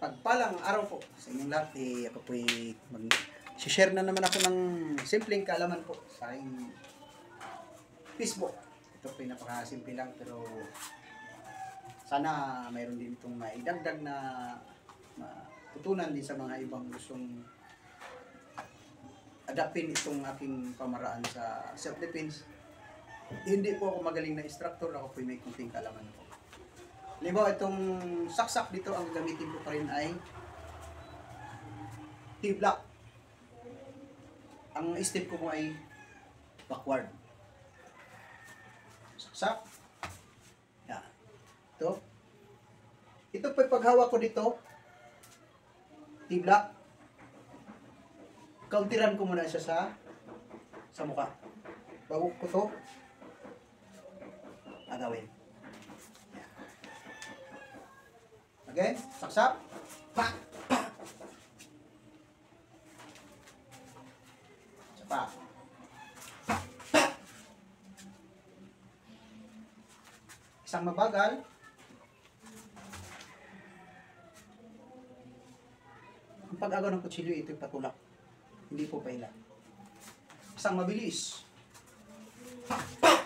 Pagpalang araw po sa inyong lahat, ako po mag-share na naman ako ng simpleng kaalaman po sa aking Facebook. Ito po napakasimple lang pero sana mayroon din itong maidagdag na matutunan din sa mga ibang gustong adaptin itong aking pamaraan sa self-defense. Hindi po ako magaling na instructor, ako po may kunting kaalaman po. Halimbawa, itong saksak dito, ang gamitin ko pa rin ay T-block. Ang step ko po ay backward. Saksak. Yan. Ito po paghawak ko dito, T-block. Kauntiran ko muna siya sa mukha. Bago ko to agawin. Okay? Saksak. Pa! Pa! Isa pa. Pa! Pa! Isang mabagal. Ang pag-agaw ng kutsilyo, ito yung patulak. Hindi po paila. Isang mabilis. Pa! Pa!